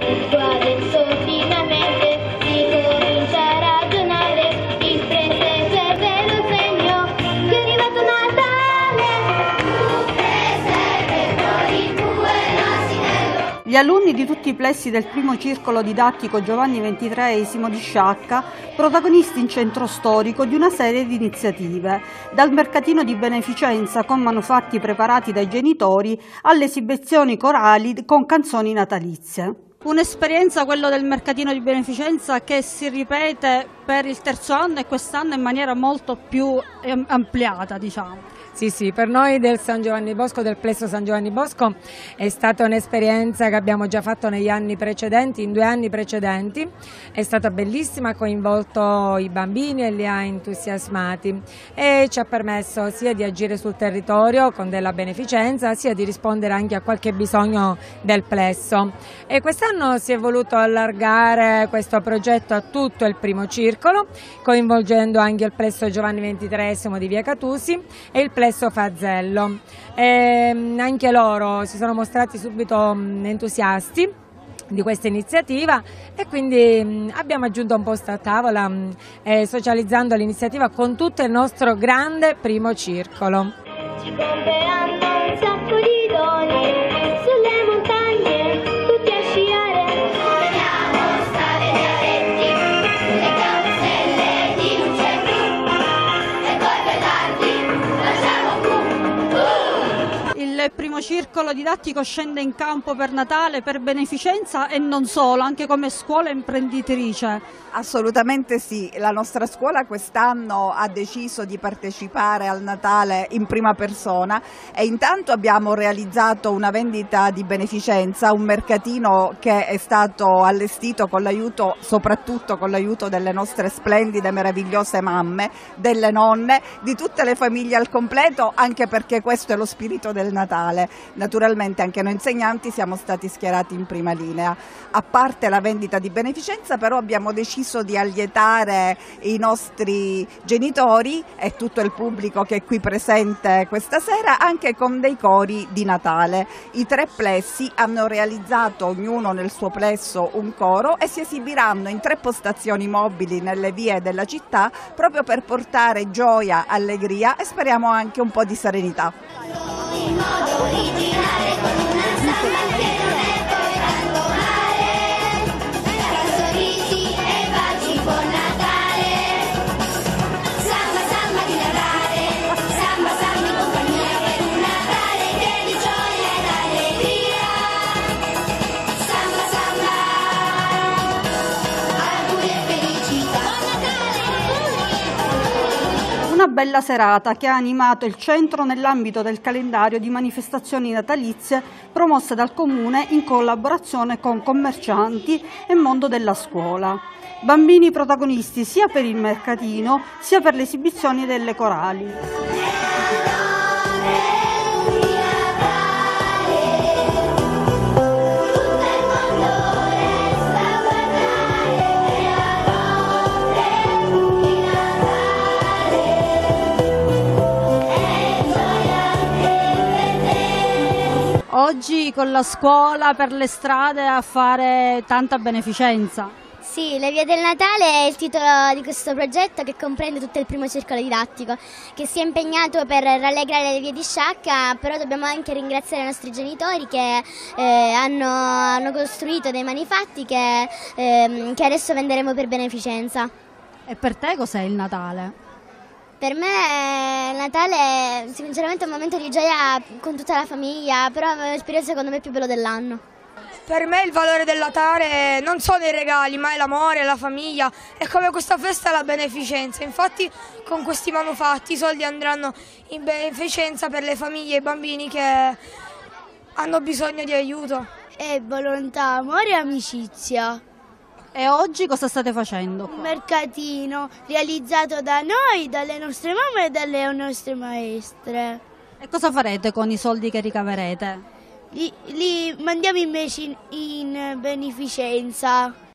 Tu adesso finalmente ricomincia a ragionare, il presente è vero segno che è arrivato Natale. Tu presente poi tu e l'asinello. Gli alunni di tutti i plessi del primo circolo didattico Giovanni XXIII di Sciacca, protagonisti in centro storico di una serie di iniziative, dal mercatino di beneficenza con manufatti preparati dai genitori alle esibizioni corali con canzoni natalizie. Un'esperienza, quello del mercatino di beneficenza, che si ripete per il terzo anno e quest'anno in maniera molto più ampliata, diciamo. Sì, per noi del San Giovanni Bosco, del Plesso San Giovanni Bosco, è stata un'esperienza che abbiamo già fatto negli anni precedenti, in 2 anni precedenti. È stata bellissima, ha coinvolto i bambini e li ha entusiasmati e ci ha permesso sia di agire sul territorio con della beneficenza, sia di rispondere anche a qualche bisogno del Plesso. E quest'anno si è voluto allargare questo progetto a tutto il primo circolo, coinvolgendo anche il Plesso Giovanni XXIII di Via Catusi e il Plesso Fazzello. Anche loro si sono mostrati subito entusiasti di questa iniziativa e quindi abbiamo aggiunto un posto a tavola socializzando l'iniziativa con tutto il nostro grande primo circolo. Ci compreranno un sacco di doni sulle montagne, tutti a sciare. Vogliamo stare dialetti, le carouselle di luce blu e coi petardi lasciamo blu. Il primo circolo didattico scende in campo per Natale, per beneficenza e non solo, anche come scuola imprenditrice. Assolutamente sì, la nostra scuola quest'anno ha deciso di partecipare al Natale in prima persona e intanto abbiamo realizzato una vendita di beneficenza, un mercatino che è stato allestito con l'aiuto, soprattutto con l'aiuto delle nostre splendide, meravigliose mamme, delle nonne, di tutte le famiglie al completo, anche perché questo è lo spirito del Natale. Naturalmente anche noi insegnanti siamo stati schierati in prima linea. A parte la vendita di beneficenza, però abbiamo deciso di allietare i nostri genitori e tutto il pubblico che è qui presente questa sera anche con dei cori di Natale. I 3 plessi hanno realizzato ognuno nel suo plesso un coro e si esibiranno in 3 postazioni mobili nelle vie della città proprio per portare gioia, allegria e speriamo anche un po' di serenità. In modo originale con una samba che non è poi tanto male. Sorrisi e baci, buon Natale. Samba, samba di Natale, samba, samba in compagnia per un Natale che di gioia ed allegria. Samba, samba, auguri e felicità. Buon Natale! Una bella serata che ha animato il centro nell'ambito del calendario di manifestazioni natalizie promosse dal Comune in collaborazione con commercianti e mondo della scuola. Bambini protagonisti sia per il mercatino sia per le esibizioni delle corali. Oggi con la scuola per le strade a fare tanta beneficenza. Sì, Le Vie del Natale è il titolo di questo progetto che comprende tutto il primo circolo didattico, che si è impegnato per rallegrare le vie di Sciacca, però dobbiamo anche ringraziare i nostri genitori che hanno costruito dei manufatti che adesso venderemo per beneficenza. E per te cos'è il Natale? Per me il Natale è sinceramente un momento di gioia con tutta la famiglia, però è il periodo secondo me più bello dell'anno. Per me il valore del Natale non sono i regali, ma è l'amore, la famiglia, è come questa festa la beneficenza. Infatti con questi manufatti i soldi andranno in beneficenza per le famiglie e i bambini che hanno bisogno di aiuto. È volontà, amore e amicizia. E oggi cosa state facendo? Un mercatino realizzato da noi, dalle nostre mamme e dalle nostre maestre. E cosa farete con i soldi che ricaverete? Li mandiamo invece in beneficenza.